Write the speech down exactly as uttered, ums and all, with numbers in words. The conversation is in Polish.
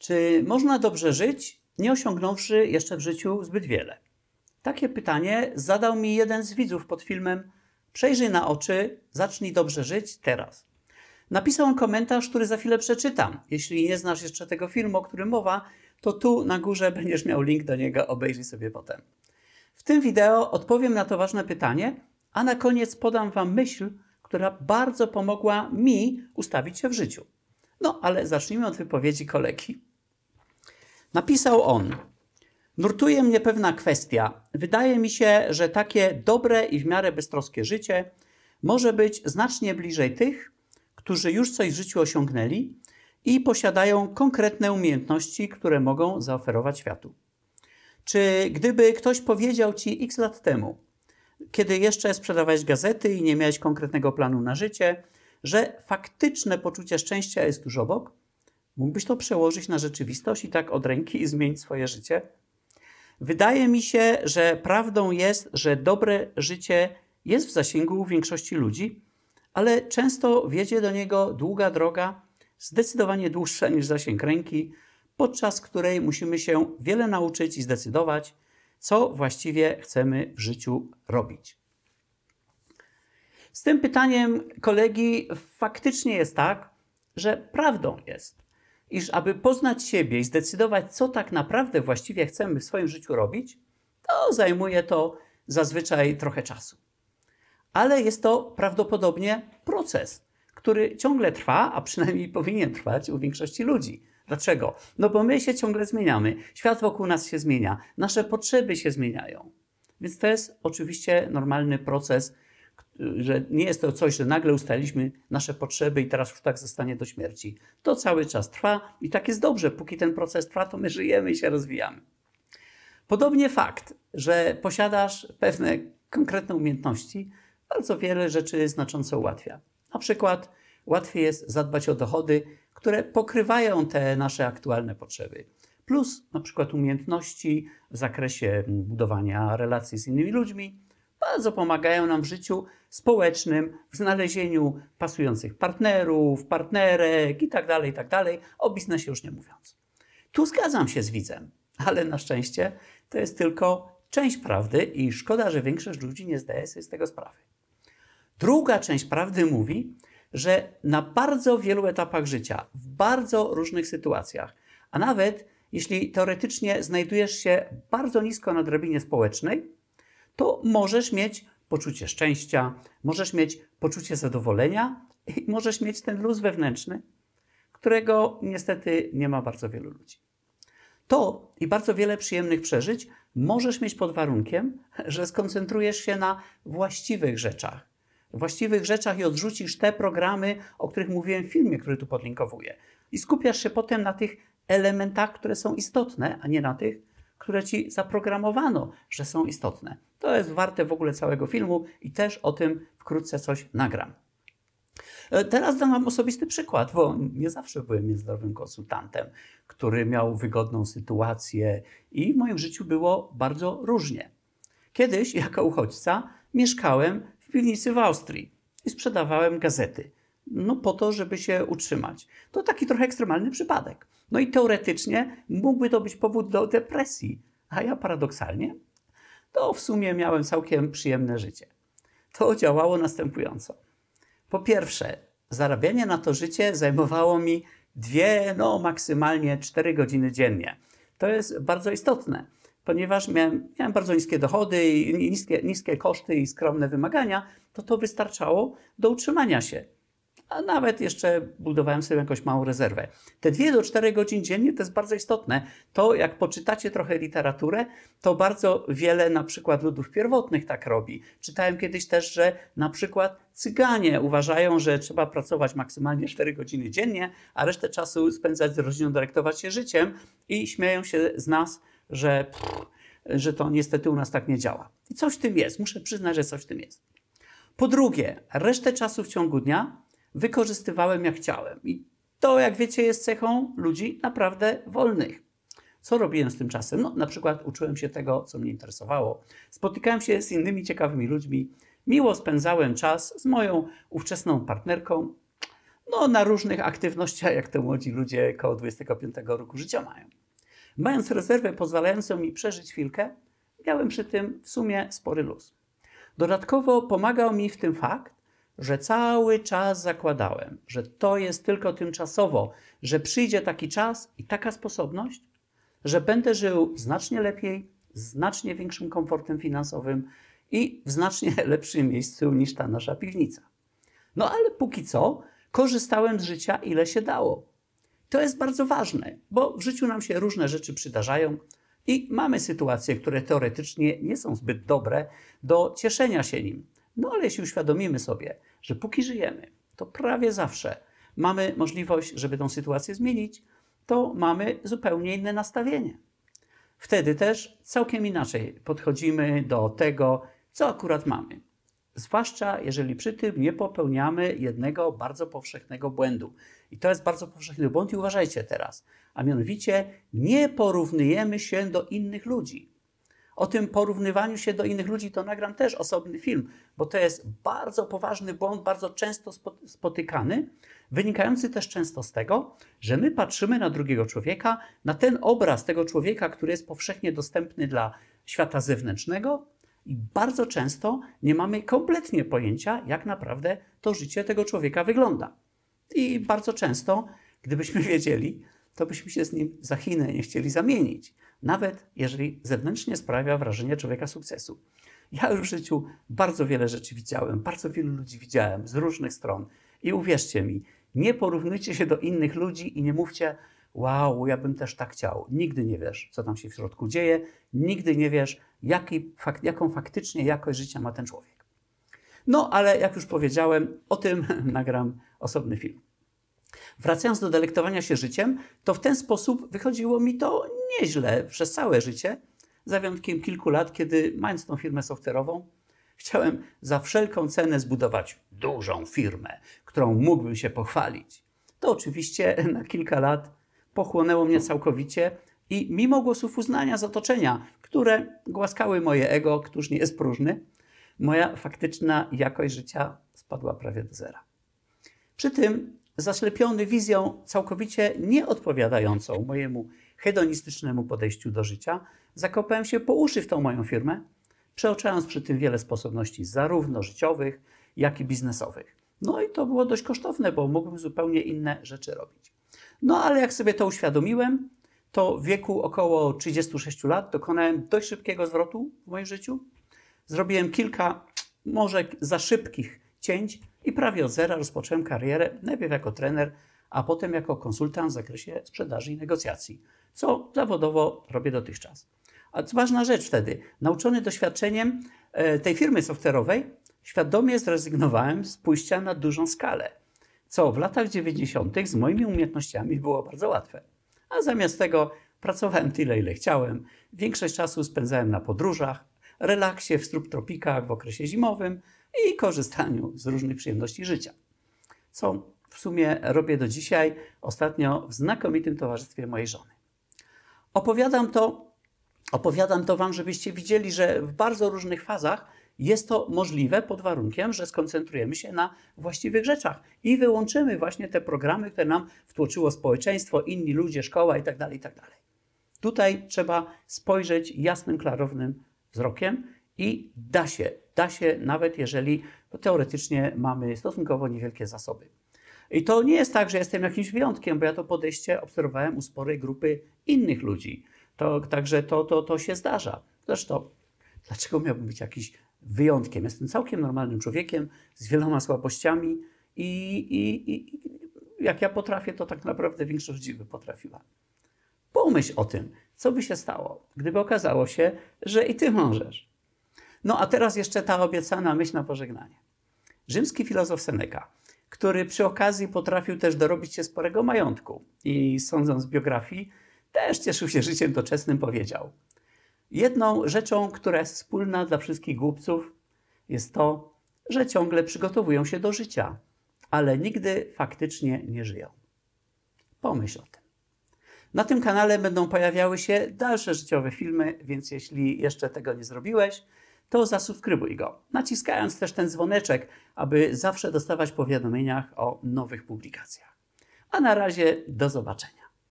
Czy można dobrze żyć, nie osiągnąwszy jeszcze w życiu zbyt wiele? Takie pytanie zadał mi jeden z widzów pod filmem Przejrzyj na oczy, zacznij dobrze żyć teraz. Napisał on komentarz, który za chwilę przeczytam. Jeśli nie znasz jeszcze tego filmu, o którym mowa, to tu na górze będziesz miał link do niego, obejrzyj sobie potem. W tym wideo odpowiem na to ważne pytanie, a na koniec podam Wam myśl, która bardzo pomogła mi ustawić się w życiu. No, ale zacznijmy od wypowiedzi kolegi. Napisał on: nurtuje mnie pewna kwestia. Wydaje mi się, że takie dobre i w miarę beztroskie życie może być znacznie bliżej tych, którzy już coś w życiu osiągnęli i posiadają konkretne umiejętności, które mogą zaoferować światu. Czy gdyby ktoś powiedział Ci x lat temu, kiedy jeszcze sprzedawałeś gazety i nie miałeś konkretnego planu na życie, że faktyczne poczucie szczęścia jest tuż obok, mógłbyś to przełożyć na rzeczywistość i tak od ręki i zmienić swoje życie? Wydaje mi się, że prawdą jest, że dobre życie jest w zasięgu większości ludzi, ale często wiedzie do niego długa droga, zdecydowanie dłuższa niż zasięg ręki, podczas której musimy się wiele nauczyć i zdecydować, co właściwie chcemy w życiu robić. Z tym pytaniem kolegi faktycznie jest tak, że prawdą jest, iż aby poznać siebie i zdecydować, co tak naprawdę właściwie chcemy w swoim życiu robić, to zajmuje to zazwyczaj trochę czasu. Ale jest to prawdopodobnie proces, który ciągle trwa, a przynajmniej powinien trwać u większości ludzi. Dlaczego? No bo my się ciągle zmieniamy, świat wokół nas się zmienia, nasze potrzeby się zmieniają. Więc to jest oczywiście normalny proces, że nie jest to coś, że nagle ustaliliśmy nasze potrzeby i teraz już tak zostanie do śmierci. To cały czas trwa i tak jest dobrze. Póki ten proces trwa, to my żyjemy i się rozwijamy. Podobnie fakt, że posiadasz pewne konkretne umiejętności, bardzo wiele rzeczy znacząco ułatwia. Na przykład łatwiej jest zadbać o dochody, które pokrywają te nasze aktualne potrzeby. Plus na przykład umiejętności w zakresie budowania relacji z innymi ludźmi bardzo pomagają nam w życiu społecznym, w znalezieniu pasujących partnerów, partnerek itd., itd., o biznesie już nie mówiąc. Tu zgadzam się z widzem, ale na szczęście to jest tylko część prawdy i szkoda, że większość ludzi nie zdaje sobie z tego sprawy. Druga część prawdy mówi, że na bardzo wielu etapach życia, w bardzo różnych sytuacjach, a nawet jeśli teoretycznie znajdujesz się bardzo nisko na drabinie społecznej, to możesz mieć poczucie szczęścia, możesz mieć poczucie zadowolenia i możesz mieć ten luz wewnętrzny, którego niestety nie ma bardzo wielu ludzi. To i bardzo wiele przyjemnych przeżyć możesz mieć pod warunkiem, że skoncentrujesz się na właściwych rzeczach. Właściwych rzeczach i odrzucisz te programy, o których mówiłem w filmie, który tu podlinkowuję. I skupiasz się potem na tych elementach, które są istotne, a nie na tych, które ci zaprogramowano, że są istotne. To jest warte w ogóle całego filmu i też o tym wkrótce coś nagram. Teraz dam Wam osobisty przykład, bo nie zawsze byłem międzynarodowym konsultantem, który miał wygodną sytuację i w moim życiu było bardzo różnie. Kiedyś jako uchodźca mieszkałem w piwnicy w Austrii i sprzedawałem gazety. No po to, żeby się utrzymać. To taki trochę ekstremalny przypadek. No i teoretycznie mógłby to być powód do depresji, a ja paradoksalnie to w sumie miałem całkiem przyjemne życie. To działało następująco. Po pierwsze, zarabianie na to życie zajmowało mi dwie, no maksymalnie cztery godziny dziennie. To jest bardzo istotne, ponieważ miałem, miałem bardzo niskie dochody, i niskie, niskie koszty i skromne wymagania, to to wystarczało do utrzymania się. A nawet jeszcze budowałem sobie jakąś małą rezerwę. Te dwie do czterech godzin dziennie to jest bardzo istotne. To jak poczytacie trochę literaturę, to bardzo wiele na przykład ludów pierwotnych tak robi. Czytałem kiedyś też, że na przykład Cyganie uważają, że trzeba pracować maksymalnie cztery godziny dziennie, a resztę czasu spędzać z rodziną, delektować się życiem i śmieją się z nas, że, pff, że to niestety u nas tak nie działa. I coś w tym jest. Muszę przyznać, że coś w tym jest. Po drugie, resztę czasu w ciągu dnia wykorzystywałem jak chciałem. I to, jak wiecie, jest cechą ludzi naprawdę wolnych. Co robiłem z tym czasem? No, na przykład uczyłem się tego, co mnie interesowało. Spotykałem się z innymi ciekawymi ludźmi. Miło spędzałem czas z moją ówczesną partnerką. no, na różnych aktywnościach, jak to młodzi ludzie koło dwudziestego piątego roku życia mają. Mając rezerwę pozwalającą mi przeżyć chwilkę, miałem przy tym w sumie spory luz. Dodatkowo pomagał mi w tym fakt, że cały czas zakładałem, że to jest tylko tymczasowo, że przyjdzie taki czas i taka sposobność, że będę żył znacznie lepiej, z znacznie większym komfortem finansowym i w znacznie lepszym miejscu niż ta nasza piwnica. No ale póki co korzystałem z życia ile się dało. To jest bardzo ważne, bo w życiu nam się różne rzeczy przydarzają i mamy sytuacje, które teoretycznie nie są zbyt dobre do cieszenia się nim. No ale jeśli uświadomimy sobie, że póki żyjemy, to prawie zawsze mamy możliwość, żeby tą sytuację zmienić, to mamy zupełnie inne nastawienie. Wtedy też całkiem inaczej podchodzimy do tego, co akurat mamy. Zwłaszcza jeżeli przy tym nie popełniamy jednego bardzo powszechnego błędu. I to jest bardzo powszechny błąd i uważajcie teraz. A mianowicie nie porównujemy się do innych ludzi. O tym porównywaniu się do innych ludzi to nagram też osobny film, bo to jest bardzo poważny błąd, bardzo często spotykany, wynikający też często z tego, że my patrzymy na drugiego człowieka, na ten obraz tego człowieka, który jest powszechnie dostępny dla świata zewnętrznego i bardzo często nie mamy kompletnie pojęcia, jak naprawdę to życie tego człowieka wygląda. I bardzo często, gdybyśmy wiedzieli, to byśmy się z nim za Chiny nie chcieli zamienić. Nawet jeżeli zewnętrznie sprawia wrażenie człowieka sukcesu. Ja już w życiu bardzo wiele rzeczy widziałem, bardzo wielu ludzi widziałem z różnych stron. I uwierzcie mi, nie porównujcie się do innych ludzi i nie mówcie, wow, ja bym też tak chciał. Nigdy nie wiesz, co tam się w środku dzieje, nigdy nie wiesz, jaki, fak, jaką faktycznie jakość życia ma ten człowiek. No, ale jak już powiedziałem, o tym nagram osobny film. Wracając do delektowania się życiem, to w ten sposób wychodziło mi to nieźle przez całe życie, za wyjątkiem kilku lat, kiedy mając tą firmę software'ową, chciałem za wszelką cenę zbudować dużą firmę, którą mógłbym się pochwalić. To oczywiście na kilka lat pochłonęło mnie całkowicie i mimo głosów uznania z otoczenia, które głaskały moje ego, któż nie jest próżny, moja faktyczna jakość życia spadła prawie do zera. Przy tym zaślepiony wizją całkowicie nieodpowiadającą mojemu hedonistycznemu podejściu do życia, zakopałem się po uszy w tą moją firmę, przeoczając przy tym wiele sposobności zarówno życiowych, jak i biznesowych. No i to było dość kosztowne, bo mógłbym zupełnie inne rzeczy robić. No ale jak sobie to uświadomiłem, to w wieku około trzydziestu sześciu lat dokonałem dość szybkiego zwrotu w moim życiu. Zrobiłem kilka, może za szybkich cięć i prawie od zera rozpocząłem karierę, najpierw jako trener, a potem jako konsultant w zakresie sprzedaży i negocjacji, co zawodowo robię dotychczas. A ważna rzecz wtedy, nauczony doświadczeniem tej firmy software'owej, świadomie zrezygnowałem z pójścia na dużą skalę, co w latach dziewięćdziesiątych z moimi umiejętnościami było bardzo łatwe. A zamiast tego pracowałem tyle, ile chciałem, większość czasu spędzałem na podróżach, relaksie w subtropikach w okresie zimowym i korzystaniu z różnych przyjemności życia. Co w sumie robię do dzisiaj, ostatnio w znakomitym towarzystwie mojej żony. Opowiadam to, opowiadam to Wam, żebyście widzieli, że w bardzo różnych fazach jest to możliwe pod warunkiem, że skoncentrujemy się na właściwych rzeczach i wyłączymy właśnie te programy, które nam wtłoczyło społeczeństwo, inni ludzie, szkoła itd., itd. Tutaj trzeba spojrzeć jasnym, klarownym wzrokiem i da się, da się nawet jeżeli teoretycznie mamy stosunkowo niewielkie zasoby. I to nie jest tak, że jestem jakimś wyjątkiem, bo ja to podejście obserwowałem u sporej grupy innych ludzi. To, także to, to, to się zdarza. Zresztą, dlaczego miałbym być jakiś wyjątkiem? Jestem całkiem normalnym człowiekiem z wieloma słabościami i, i, i jak ja potrafię, to tak naprawdę większość ludzi by potrafiła. Pomyśl o tym, co by się stało, gdyby okazało się, że i ty możesz. No a teraz jeszcze ta obiecana myśl na pożegnanie. Rzymski filozof Seneca, który przy okazji potrafił też dorobić się sporego majątku i sądząc z biografii, też cieszył się życiem doczesnym, powiedział: jedną rzeczą, która jest wspólna dla wszystkich głupców, jest to, że ciągle przygotowują się do życia, ale nigdy faktycznie nie żyją. Pomyśl o tym. Na tym kanale będą pojawiały się dalsze życiowe filmy, więc jeśli jeszcze tego nie zrobiłeś, to zasubskrybuj go, naciskając też ten dzwoneczek, aby zawsze dostawać powiadomienia o nowych publikacjach. A na razie do zobaczenia.